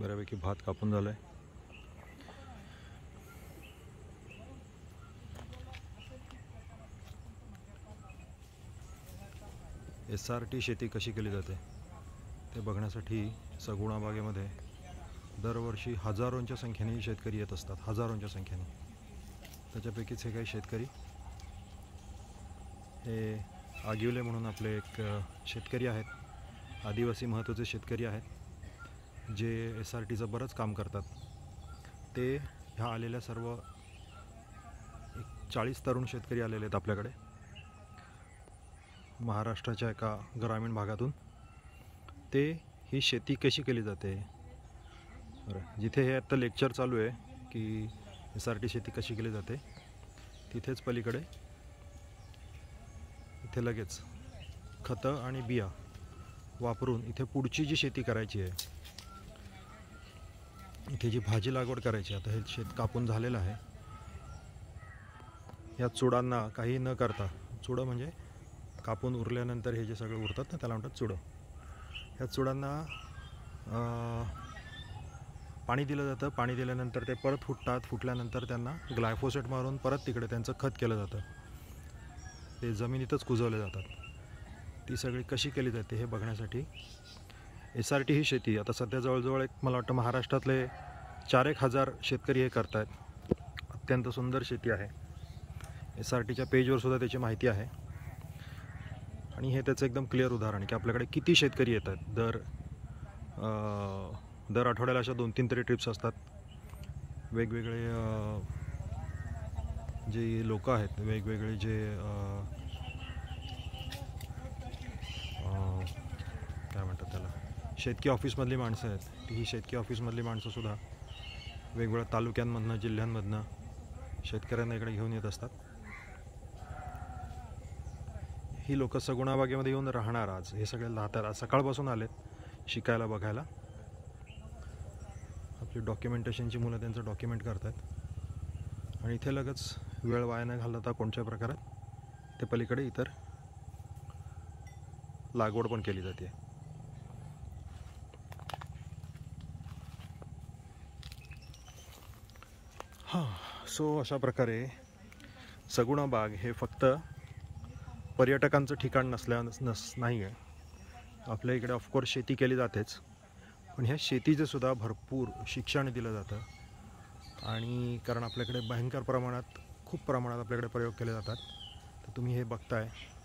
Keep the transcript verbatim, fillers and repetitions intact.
बऱ्यापैकी भात कापून झालाय। एस आर टी शेती कशी केली जाते ते बघण्यासाठी सगुणा बागेमध्ये दरवर्षी हजारोंच्या संख्येने शेतकरी येत असतात, हजारोंच्या संख्येने। त्याच्यापैकीच हे काही शेतकरी, हे आगिवले म्हणून आपले एक शेतकरी आहेत, आदिवासी महत्त्वाचे शेतकरी आहेत जे एस आर टीचं बरंच काम करतात। ते ह्या आलेल्या सर्व एक चाळीस तरुण शेतकरी आलेले आहेत आपल्याकडे महाराष्ट्राच्या एका ग्रामीण भागातून। ते ही शेती कशी केली जाते, बरं जिथे हे आता लेक्चर चालू आहे की एस आर टी शेती कशी केली जाते, तिथेच पलीकडे इथे लगेच खतं आणि बिया वापरून इथे पुढची जी शेती करायची आहे, इथे जी भाजी लागवड करायची, आता हे शेत कापून झालेलं आहे। या चुडांना काही न करता, चुडं म्हणजे कापून उरल्यानंतर हे जे सगळं उरतात ना त्याला म्हणतात चुडं। या चुडांना पाणी दिलं जातं, पाणी दिल्यानंतर ते परत फुटतात, फुटल्यानंतर त्यांना ग्लायफोसेट मारून परत तिकडे त्यांचं खत केलं जातं, ते जमिनीतच कुजवले जातात। ती सगळी कशी केली जाते हे बघण्यासाठी एस आर टी ही शेती आता सध्या जवळजवळ एक मला वाटतं महाराष्ट्रातले चार एक हजार शेतकरी हे करत आहेत। अत्यंत सुंदर शेती आहे, एस आर टीच्या पेजवर सुद्धा त्याची माहिती आहे। आणि हे त्याचं एकदम क्लिअर उदाहरण की आपल्याकडे किती शेतकरी येत आहेत। दर दर आठवड्याला अशा दोन तीन तरी ट्रिप्स असतात। वेगवेगळे जे लोक आहेत, वेगवेगळे जे काय म्हणतात त्याला, शेतकी ऑफिसमधली माणसं आहेत, ती ही शेतकी ऑफिसमधली माणसंसुद्धा वेगवेगळ्या तालुक्यांमधनं, जिल्ह्यांमधनं शेतकऱ्यांना इकडे घेऊन येत असतात। ही लोक सगुणा बागेमध्ये येऊन राहणार, आज हे सगळे राहतात, आज सकाळपासून आलेत शिकायला, बघायला। आपली डॉक्युमेंटेशनची मुलं त्यांचं डॉक्युमेंट करतात आणि इथे लगेच वेळ वाया न घालवता कोणत्या प्रकारात ते पलीकडे इतर लागवड पण केली जाते। हां, सो अशा प्रकारे सगुणा बाग हे फक्त पर्यटकांचं ठिकाण नसल्या नस नाही आहे। आपल्या इकडे ऑफकोर्स शेती केली जातेच, पण ह्या शेतीचं सुद्धा भरपूर शिक्षण दिलं जातं। आणि कारण आपल्याकडे भयंकर प्रमाणात, खूप प्रमाणात आपल्याकडे प्रयोग केले जातात। तर तुम्ही हे बघताय